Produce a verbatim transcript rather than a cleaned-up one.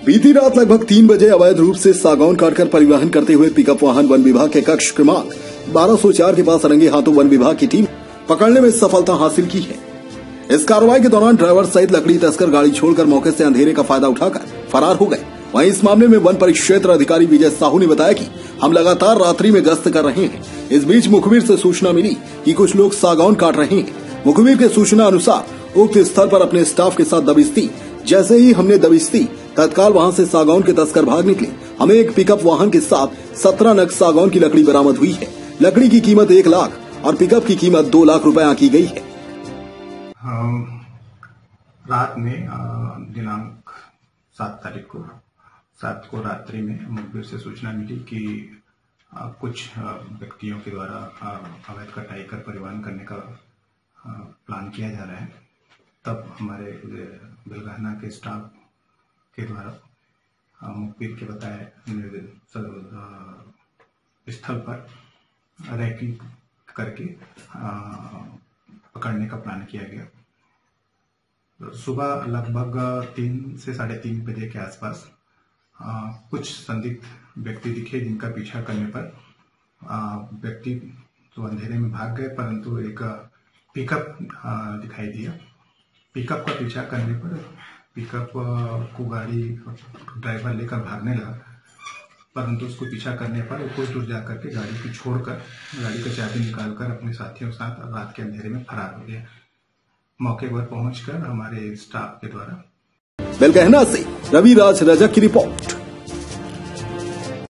बीती रात लगभग तीन बजे अवैध रूप से सागौन काटकर परिवहन करते हुए पिकअप वाहन वन विभाग के कक्ष क्रमांक बारह सौ चार के पास रंगे हाथों वन विभाग की टीम पकड़ने में सफलता हासिल की है। इस कार्रवाई के दौरान ड्राइवर सहित लकड़ी तस्कर गाड़ी छोड़कर मौके से अंधेरे का फायदा उठाकर फरार हो गए। वहीं इस मामले में वन परिक्षेत्र अधिकारी विजय साहू ने बताया कि हम लगातार रात्रि में गश्त कर रहे हैं। इस बीच मुखबिर से सूचना मिली कि कुछ लोग सागौन काट रहे हैं। मुखबिर के सूचना अनुसार उक्त स्थल पर अपने स्टाफ के साथ दबिश दी। जैसे ही हमने दबिश दी, तत्काल वहां से सागौन के तस्कर भाग निकले। हमें एक पिकअप वाहन के साथ सत्रह नग सागौन की लकड़ी बरामद हुई है। लकड़ी की कीमत एक लाख और पिकअप की कीमत दो लाख रुपए आंकी गई है। रात में दिनांक सात तारीख को सात को रात्रि में मुखबिर से सूचना मिली कि कुछ व्यक्तियों के द्वारा अवैध कटाई कर परिवहन करने का प्लान किया जा रहा है। तब हमारे बेलगहना के स्टाफ के द्वारा मुखबिर के बताए स्थल पर रैकिंग करके पकड़ने का प्लान किया गया। सुबह लगभग तीन से साढ़े तीन बजे के आसपास कुछ संदिग्ध व्यक्ति दिखे, जिनका पीछा करने पर व्यक्ति तो अंधेरे में भाग गए, परंतु एक पिकअप दिखाई दिया। पिकअप का पीछा करने पर पिकअप को गाड़ी ड्राइवर लेकर भागने लगा, परंतु उसको पीछा करने पर कुछ दूर जाकर के गाड़ी को छोड़कर गाड़ी का चाबी निकालकर अपने साथियों के साथ रात के अंधेरे में फरार हो गया। मौके पर पहुंचकर हमारे स्टाफ के द्वारा बेलगहना से रवि राज रजक की रिपोर्ट।